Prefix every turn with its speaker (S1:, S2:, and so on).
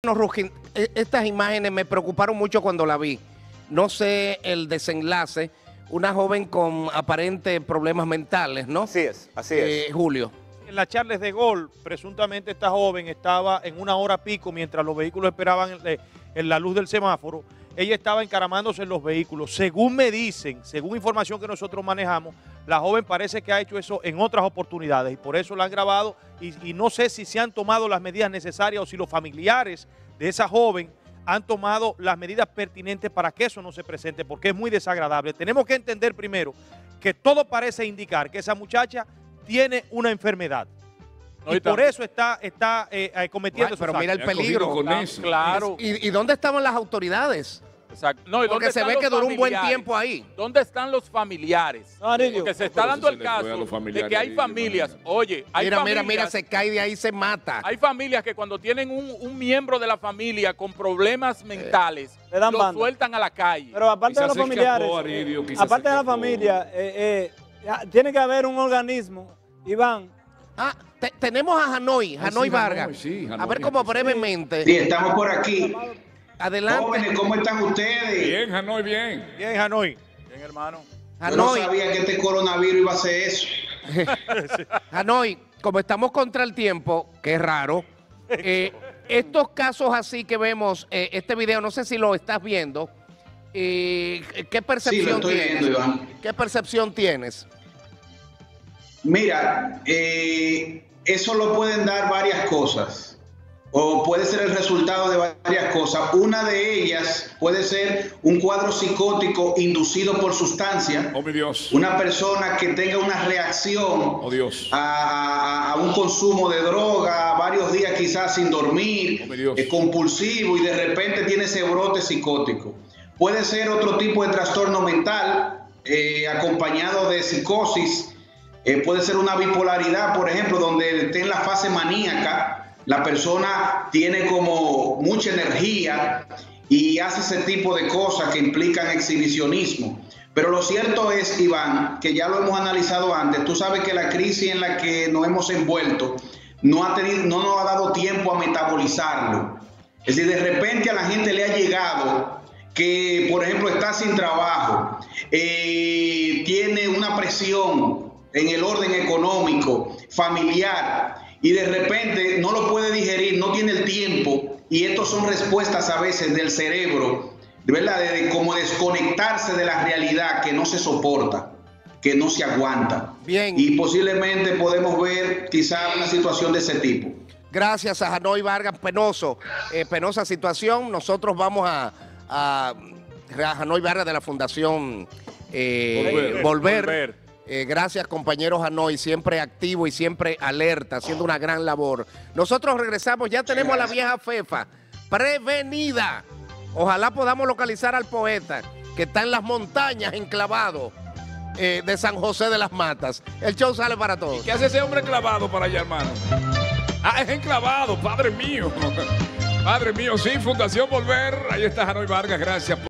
S1: Bueno, Ruskin, estas imágenes me preocuparon mucho cuando la vi. No sé el desenlace. Una joven con aparentes problemas mentales, ¿no?
S2: Así es.
S1: Julio.
S3: En la Charles de Gaulle, presuntamente esta joven estaba en una hora pico mientras los vehículos esperaban en la luz del semáforo. Ella estaba encaramándose en los vehículos. Según me dicen, según información que nosotros manejamos, la joven parece que ha hecho eso en otras oportunidades y por eso la han grabado y no sé si se han tomado las medidas necesarias o si los familiares de esa joven han tomado las medidas pertinentes para que eso no se presente, porque es muy desagradable. Tenemos que entender primero que todo parece indicar que esa muchacha tiene una enfermedad. Y por eso está cometiendo esos
S1: Pero
S3: actos.
S1: mira el peligro.
S4: Con eso.
S2: Claro.
S1: ¿Y dónde estaban las autoridades?
S2: Exacto. No, ¿y
S1: Porque
S2: dónde
S1: se
S2: están
S1: ve
S2: los
S1: que duró un buen
S2: familiares?
S1: tiempo ahí.
S2: ¿Dónde están los familiares? Porque se está dando el caso de que hay familias. Oye, hay familias.
S1: Mira, se cae de ahí, se mata.
S2: Hay familias que cuando tienen un miembro de la familia con problemas mentales,
S5: le dan
S2: lo
S5: banda.
S2: sueltan a la calle.
S5: Pero aparte de los familiares, aparte de la familia, tiene que haber un organismo, Iván.
S1: Tenemos a Hanoi Vargas.
S4: Sí,
S1: a ver cómo brevemente.
S6: Sí, estamos por aquí.
S1: Adelante.
S6: Jóvenes, ¿cómo están ustedes?
S4: Bien, Hanoi, bien.
S3: Bien, Hanoi.
S2: Bien, hermano.
S6: Yo no sabía que este coronavirus iba a hacer eso.
S1: Hanoi, como estamos contra el tiempo, que es raro, estos casos así que vemos, este video, no sé si lo estás viendo, ¿qué percepción
S6: Sí, lo estoy
S1: tienes?
S6: viendo, Iván.
S1: ¿Qué percepción tienes?
S6: Mira, eso lo pueden dar varias cosas. O puede ser el resultado de varias cosas. Una de ellas puede ser un cuadro psicótico inducido por sustancia.
S4: Oh, mi Dios.
S6: Una persona que tenga una reacción a un consumo de droga, varios días quizás sin dormir, compulsivo, y de repente tiene ese brote psicótico. Puede ser otro tipo de trastorno mental acompañado de psicosis. Puede ser una bipolaridad, por ejemplo, donde esté en la fase maníaca. La persona tiene como mucha energía y hace ese tipo de cosas que implican exhibicionismo. Pero lo cierto es, Iván, que ya lo hemos analizado antes. Tú sabes que la crisis en la que nos hemos envuelto no nos ha dado tiempo a metabolizarlo. Es decir, de repente a la gente le ha llegado que, por ejemplo, está sin trabajo, tiene una presión en el orden económico, familiar, y de repente no lo puede digerir, no tiene el tiempo, y estos son respuestas a veces del cerebro, ¿verdad? De como desconectarse de la realidad que no se soporta, que no se aguanta.
S1: Bien.
S6: Y posiblemente podemos ver quizá una situación de ese tipo.
S1: Gracias a Hanoi Vargas, penosa situación. Nosotros vamos a Hanoi Vargas de la Fundación Volver. Gracias, compañeros Hanoi, siempre activo y siempre alerta, haciendo una gran labor. Nosotros regresamos, ya tenemos a la vieja Fefa, prevenida. Ojalá podamos localizar al poeta, que está en las montañas enclavado de San José de las Matas. El show sale para todos.
S4: ¿Y qué hace ese hombre clavado para allá, hermano? Ah, es enclavado, padre mío. Padre mío, sí, Fundación Volver. Ahí está Hanoi Vargas, gracias.